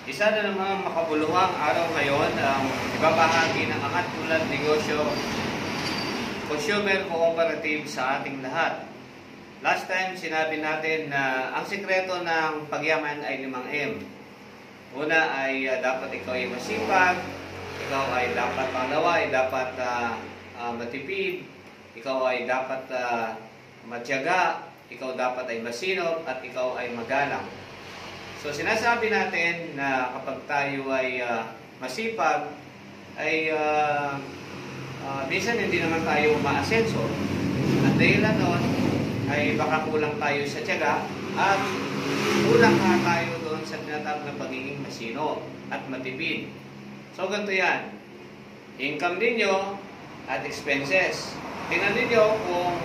Isa na namang makabuluhang araw ngayon ang ibabahagi ng Angat Tulad Negosyo Consumer Cooperative sa ating lahat. Last time sinabi natin na ang sikreto ng pagyaman ay 5M. Una ay dapat ikaw ay masipag, ikaw ay dapat pangalawa ay dapat matipid, ikaw ay dapat matyaga, ikaw dapat ay masinop, at ikaw ay magalang. So sinasabi natin na kapag tayo ay masipag, ay minsan hindi naman tayo umaasenso. At dahilan nun ay baka kulang tayo sa tiyaga at kulang tayo doon sa tinatawag na pagiging masino at matipid. So ganito yan. Income ninyo at expenses. Tingnan ninyo kung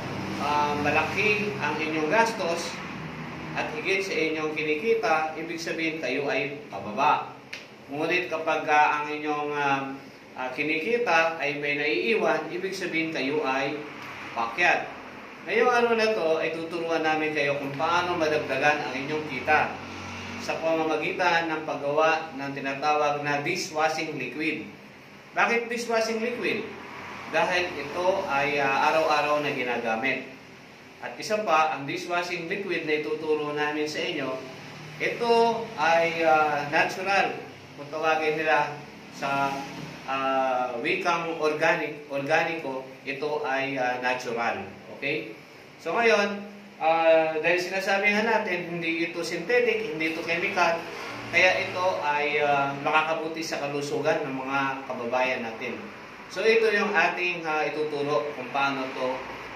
malaki ang inyong gastos at higit sa inyong kinikita, ibig sabihin kayo ay pababa. Ngunit kapag ang inyong kinikita ay may naiiwan, ibig sabihin kayo ay pakyat. Ngayong araw na to ay tuturuan namin kayo kung paano madagdagan ang inyong kita sa pamamagitan ng paggawa ng tinatawag na dishwashing liquid. Bakit dishwashing liquid? Dahil ito ay araw-araw na ginagamit. At isa pa, ang dishwashing liquid na ituturo namin sa inyo, ito ay natural. Kung tawagin nila sa wikang organiko, ito ay natural. Okay? So ngayon, dahil sinasabi nga natin, hindi ito synthetic, hindi ito chemical, kaya ito ay makakabuti sa kalusugan ng mga kababayan natin. So ito yung ating ituturo kung paano ito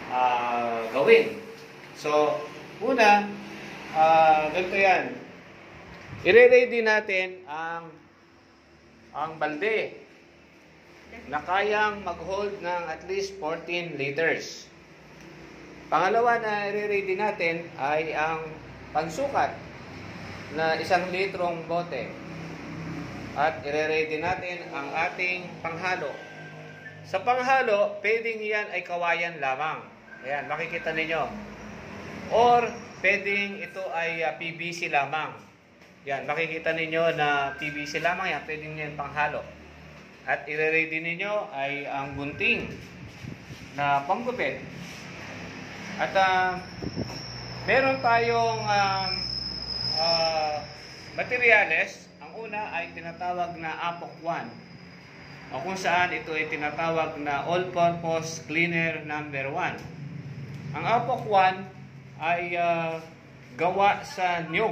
gawin. So, una, ganito yan. I-ready natin ang balde na kayang mag-hold ng at least 14 liters. Pangalawa na i-ready natin ay ang pansukat na 1 litrong bote. At i-ready natin ang ating panghalo. Sa panghalo, pwedeng yan ay kawayan lamang. Ayan, makikita ninyo. Or, pwedeng ito ay PVC lamang. Yan, makikita ninyo na PVC lamang yan. Pwedeng yan panghalo. At i-ready ninyo ay ang gunting na panggupit. At meron tayong materyales. Ang una ay tinatawag na Apoc 1. O kung saan ito ay tinatawag na all-purpose cleaner number 1. Ang Apoc 1 ay gawa sa niyog.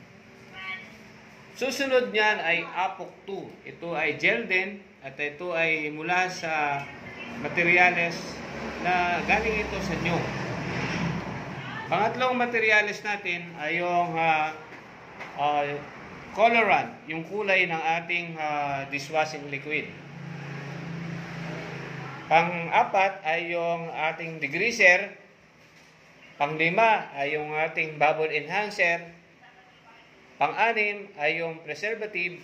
Susunod niyan ay Apoc 2. Ito ay gel din at ito ay mula sa materyales na galing ito sa niyog. Pangatlong materyales natin ay yung colorant, yung kulay ng ating dishwashing liquid. Pang-apat ay yung ating degreaser. Pang-lima ay yung ating bubble enhancer. Pang-anim ay yung preservative.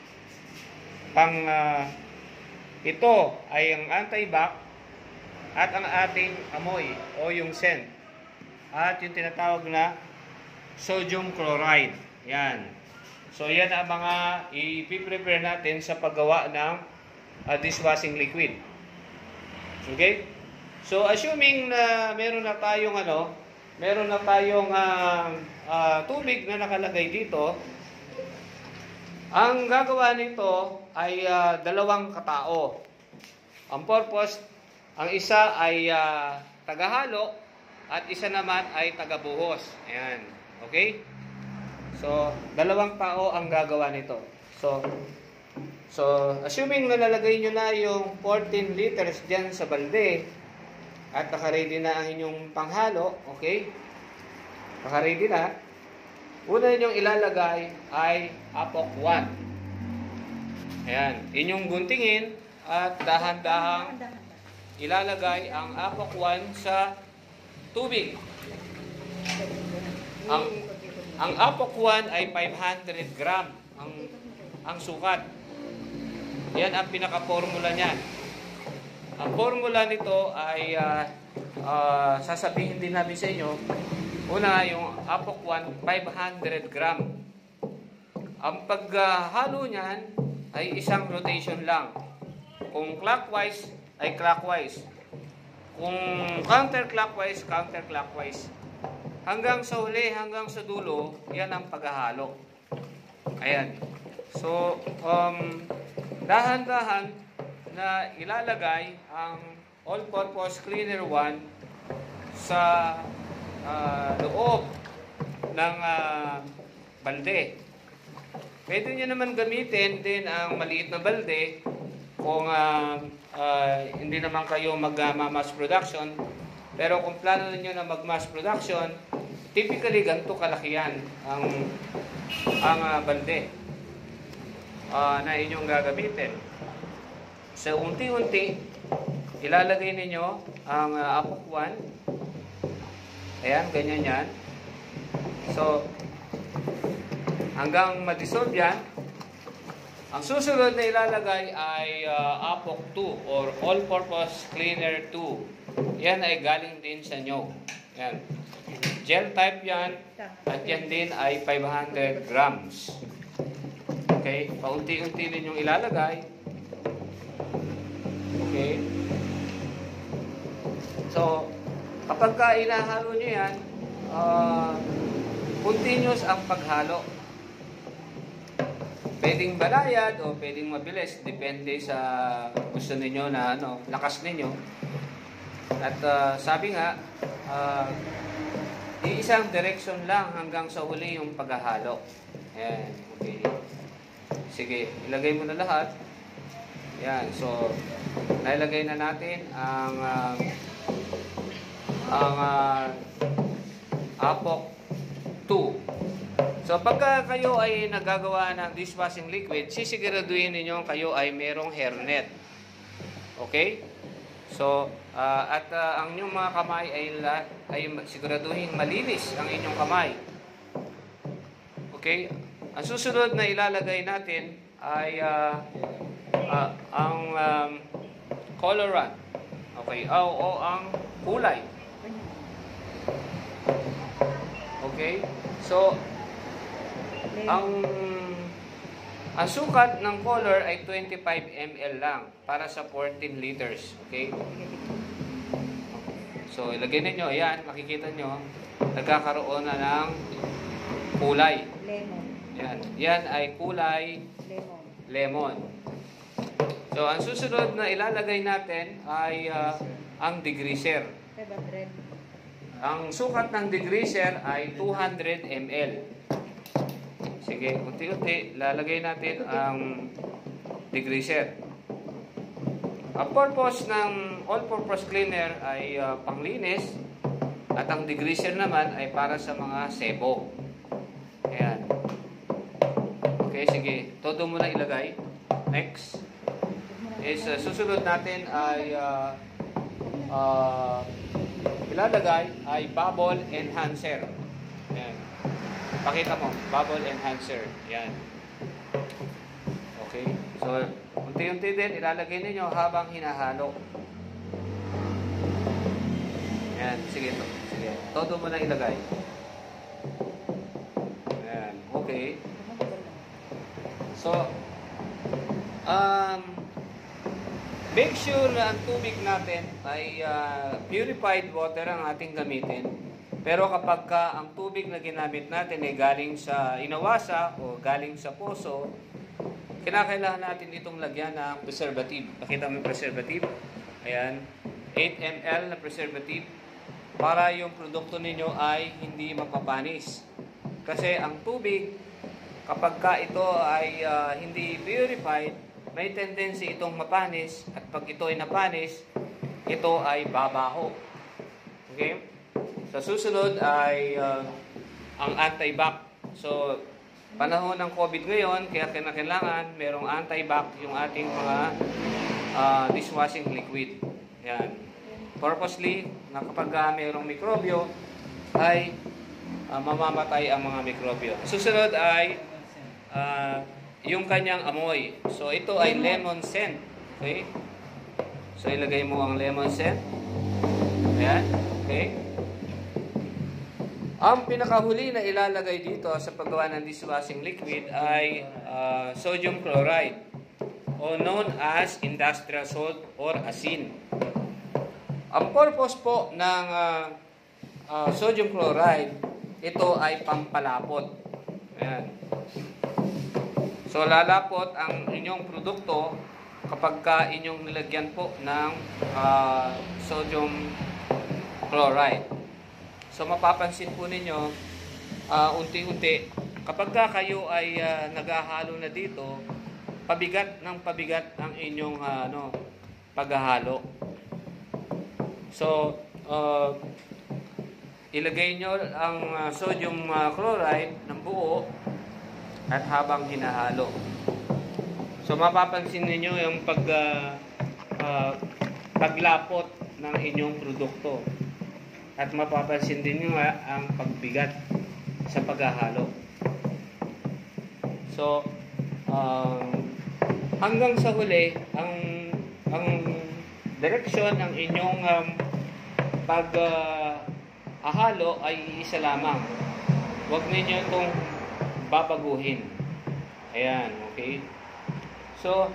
Ito ay ang anti-bac at ang ating amoy o yung scent. At yung tinatawag na sodium chloride. Yan. So yan ang mga i-prepare natin sa paggawa ng dishwashing liquid. Okay? So assuming na meron na tayong tubig na nakalagay dito, ang gagawa nito ay dalawang katao. Ang purpose, ang isa ay tagahalo at isa naman ay tagabuhos. Ayan. Okay? So, dalawang tao ang gagawa nito. So assuming na lalagay nyo na yung 14 liters dyan sa balde at nakaready na ang inyong panghalo, okay? Nakaready na. Una ninyong ilalagay ay Apoc 1. Ayan. Inyong guntingin at dahan-dahang ilalagay ang Apoc 1 sa tubig. Ang Apoc 1 ay 500 gram ang sukat. Yan ang pinaka-formula niyan. Ang formula nito ay sasabihin din namin sa inyo. Una, yung Apoc 1, 500 gram. ang paghalo niyan ay isang rotation lang. Kung clockwise ay clockwise. Kung counterclockwise, counterclockwise. Hanggang sa huli, hanggang sa dulo, yan ang paghahalo. Ayan. So, dahan-dahan na ilalagay ang all-purpose cleaner 1 sa loob ng balde. Pwede nyo naman gamitin din ang maliit na balde kung hindi naman kayo mag-mass production. Pero kung plano niyo na mag-mass production, typically ganito kalaki yan ang balde na inyong gagamitin. So, unti-unti, ilalagay ninyo ang apok 1. Ayan, ganyan yan. So, hanggang ma-dissolve yan, ang susunod na ilalagay ay apok 2 or all-purpose cleaner 2. Yan ay galing din sa nyog. Yan. Gel type yan at yan din ay 500 grams. Okay, paunti-unti din yung ilalagay. Okay. So, kapag inahalo nyo yan, continuous ang paghalo. Pwedeng balayad o pwedeng mabilis. Depende sa gusto ninyo na lakas ninyo. At sabi nga, iisang direction lang hanggang sa huli yung paghahalo. Ayan, okay. Sige, ilagay mo na lahat. Ayan, so, nailagay na natin ang apok 2. So, pagka kayo ay nagagawa ng dishwashing liquid, sisiguraduhin ninyo kayo ay merong hairnet. Okay? So, ang inyong mga kamay ay siguraduhin malinis ang inyong kamay. Okay? Ang susunod na ilalagay natin ay ang colorant. Okay? O ang kulay. Okay? So, ang sukat ng color ay 25 ml lang para sa 14 liters. Okay? So, ilagay ninyo. Ayan, makikita nyo. Nagkakaroon na ng kulay. Lemon. Ayan. Yan ay kulay lemon. So, ang susunod na ilalagay natin ay ang degreaser. 500. Ang sukat ng degreaser ay 200 ml. Sige, unti-unti, lalagay natin ang degreaser. Ang purpose ng all-purpose cleaner ay panglinis at ang degreaser naman ay para sa mga sebo. Ayan. Okay, sige. Todo mo na ilagay. Next. Susunod natin ay ilalagay ay bubble enhancer. Ayan. Pakita mo, bubble enhancer. Yan. Okay. So, unti-unti din ilalagay ninyo habang hinahalo. Yan. Sige to. Sige. Todo mo na ilagay. Yan. Okay. So, make sure na ang tubig natin ay purified water ang ating gamitin. Pero kapag ang tubig na ginamit natin ay galing sa inawasa o galing sa poso, kinakailangan natin itong lagyan ng preservative. Pakita mo yung preservative. Ayan. 8 ml na preservative para yung produkto ninyo ay hindi mapapanis. Kasi ang tubig, kapag ito ay hindi purified, may tendency itong mapanis at pag ito ay napanis, ito ay babaho. Okay? Sa susunod ay ang anti-bac. So, panahon ng COVID ngayon, kaya kinakailangan merong anti-bac yung ating mga dishwashing liquid. Yan. Purposely, na kapag merong mikrobyo, ay mamamatay ang mga mikrobyo. Susunod ay yung kanyang amoy. So, ito ay lemon scent. Okay? So, ilagay mo ang lemon scent. Ayan. Okay? Ang pinakahuli na ilalagay dito sa paggawa ng dishwashing liquid ay sodium chloride o known as industrial salt or asin. Ang purpose po ng sodium chloride, ito ay pampalapot. Ayan. So lalapot ang inyong produkto kapag inyong nilagyan po ng sodium chloride. So mapapansin po ninyo, unti-unti, kapag kayo ay naghahalo na dito, pabigat ng pabigat ang inyong paghahalo. So, ilagay nyo ang sodium chloride ng buo at habang hinahalo. So mapapansin niyo yung paglapot ng inyong produkto. At mapapansin din nyo ang pagbigat sa paghahalo. So, hanggang sa huli, ang direksyon ng inyong paghahalo ay isa lamang. Huwag ninyo itong babaguhin. Ayan, okay? So,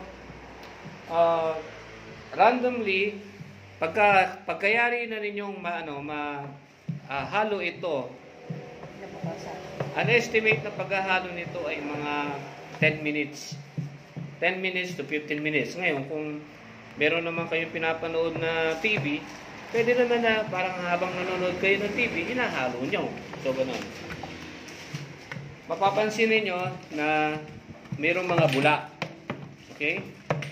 randomly, pagkayari na ninyong halo ito, an estimate na paghahalo nito ay mga 10 minutes. 10 minutes to 15 minutes. Ngayon, kung meron naman kayong pinapanood na TV, pwede naman na parang habang nanonood kayo ng TV, inahalo nyo. So, ganun. Mapapansin ninyo na mayroong mga bula. Okay?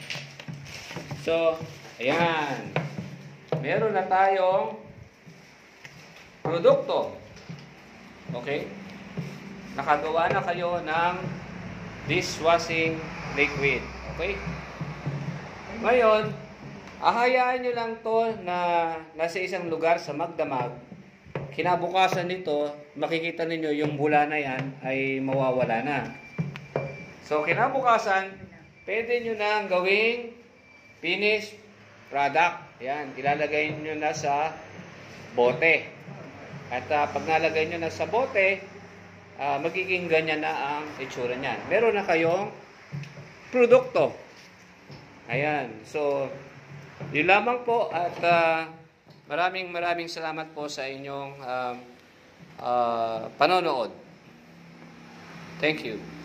So, ayan. Meron na tayong produkto. Okay? Nakagawa na kayo ng dishwashing liquid. Okay? Ngayon, ahayaan nyo lang to na nasa isang lugar sa magdamag. Kinabukasan nito, makikita ninyo yung bula na yan ay mawawala na. So, kinabukasan, pwede nyo na gawing finished product. Yan, ilalagay nyo na sa bote. At pag nalagay nyo na sa bote, magiging ganyan na ang itsura niyan. Meron na kayong produkto. Ayan. So, yun lamang po at maraming salamat po sa inyong panonood. Thank you.